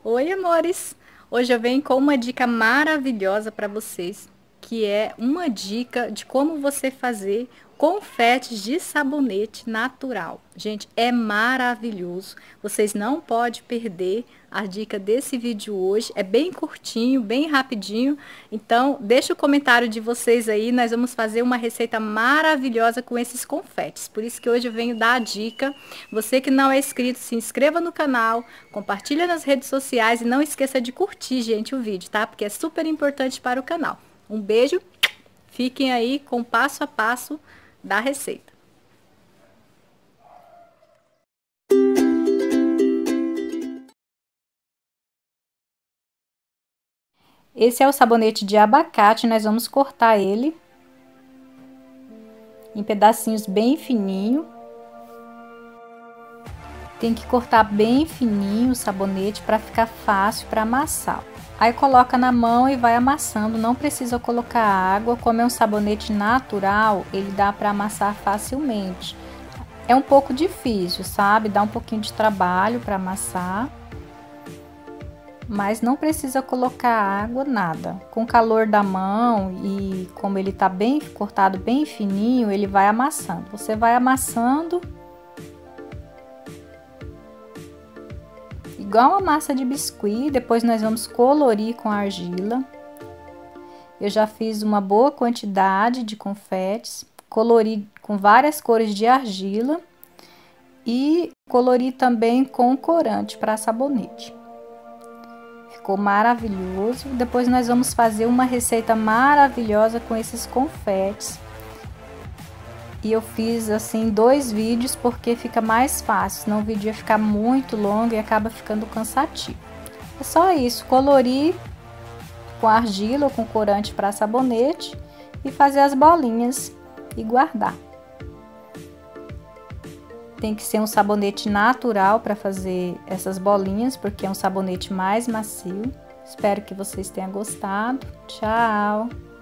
Oi, amores! Hoje eu venho com uma dica maravilhosa para vocês, que é uma dica de como você fazer confetes de sabonete natural. Gente, é maravilhoso. Vocês não podem perder a dica desse vídeo hoje. É bem curtinho, bem rapidinho. Então, deixa o comentário de vocês aí. Nós vamos fazer uma receita maravilhosa com esses confetes. Por isso que hoje eu venho dar a dica. Você que não é inscrito, se inscreva no canal, compartilha nas redes sociais e não esqueça de curtir, gente, o vídeo, tá? Porque é super importante para o canal. Um beijo. Fiquem aí com o passo a passo da receita. Esse é o sabonete de abacate, nós vamos cortar ele em pedacinhos bem fininho. Tem que cortar bem fininho o sabonete para ficar fácil para amassar. Aí coloca na mão e vai amassando, não precisa colocar água, como é um sabonete natural, ele dá para amassar facilmente. É um pouco difícil, sabe? Dá um pouquinho de trabalho para amassar. Mas não precisa colocar água, nada. Com o calor da mão e como ele tá bem cortado, bem fininho, ele vai amassando. Você vai amassando igual uma massa de biscuit. Depois nós vamos colorir com argila. Eu já fiz uma boa quantidade de confetes, colori com várias cores de argila e colori também com corante para sabonete. Ficou maravilhoso. Depois nós vamos fazer uma receita maravilhosa com esses confetes. E eu fiz assim 2 vídeos porque fica mais fácil, senão o vídeo ia ficar muito longo e acaba ficando cansativo. É só isso, colorir com argila ou com corante para sabonete e fazer as bolinhas e guardar. Tem que ser um sabonete natural para fazer essas bolinhas, porque é um sabonete mais macio. Espero que vocês tenham gostado. Tchau!